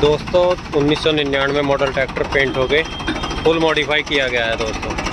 दोस्तों 1999 model tractor paint हो गए, फुल मॉडिफाई किया गया है दोस्तों।